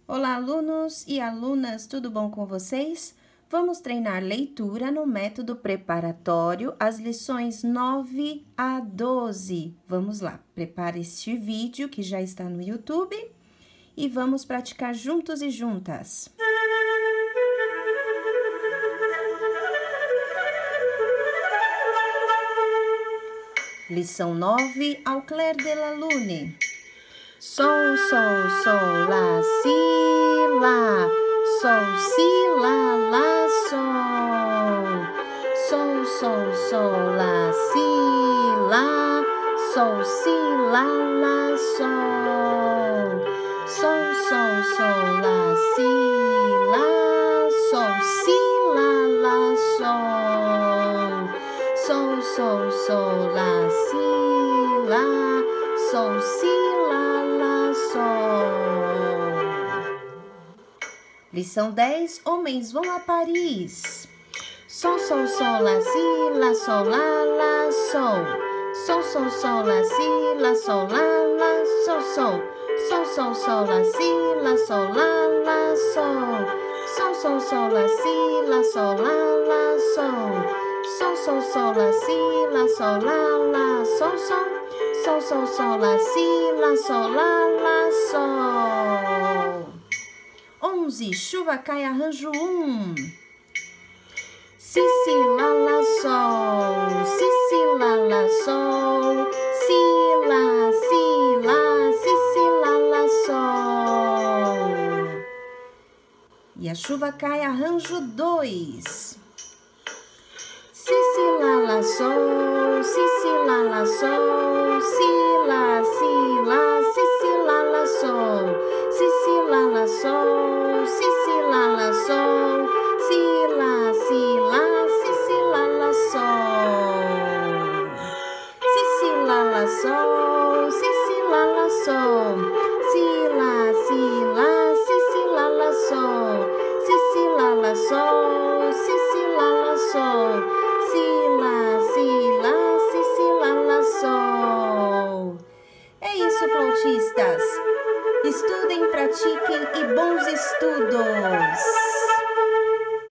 Olá, alunos e alunas, tudo bom com vocês? Vamos treinar leitura no método preparatório, as lições 9 a 12. Vamos lá, prepare este vídeo que já está no YouTube e vamos praticar juntos e juntas. Lição 9, ao clair de la lune. Sol, sol, sol, lá, si, lá. Sol, si, lá, lá, sol. Sol, sol, sol, lá, si, lá. Sol, si, lá, lá, sol. Sol, sol, sol, lá, si, lá. Sol, si, lá, lá, sol. Sol, sol, sol, lá, si, lá. Sol, si, lá, lá, sol. Lição 10, homens vão a Paris. Sol, sol, sol, lá, si, lá, sol, lá, lá, sol. Sol, sol, sol, lá, si, lá, sol, lá, lá, sol, sol. Sol, sol, sol, lá, si, lá, sol, lá, lá, sol. Sol, sol, sol, lá, si, lá, sol, lá, lá, sol. Sol, sol, sol, lá, si, lá, sol, lá, lá, sol, sol. Sol, sol, sol, lá, si, lá, sol, lá, lá, sol. 11, chuva cai, arranjo 1. Si, si, lá, lá, sol. Si, si, lá, lá, sol. Si, lá, si, si, lá, lá, sol. E a chuva cai, arranjo 2. Si, si, lá, lá, sol. Si, si, lá, lá, sol. Si, lá, si, si, lá, lá, sol. Si, si, lá, lá, sol. Si, si, lá, lá, sol. Si, lá, si, si, lá, lá, sol. Si, si, lá, lá, sol. Si, si, lá, lá, sol. Si, lá, si, si, lá, lá, sol. Si, si, lá, lá, sol. Si, si, lá, lá, sol. Si, lá, si, si, lá, lá, sol. É isso, flautistas. Estudem, pratiquem e bons estudos!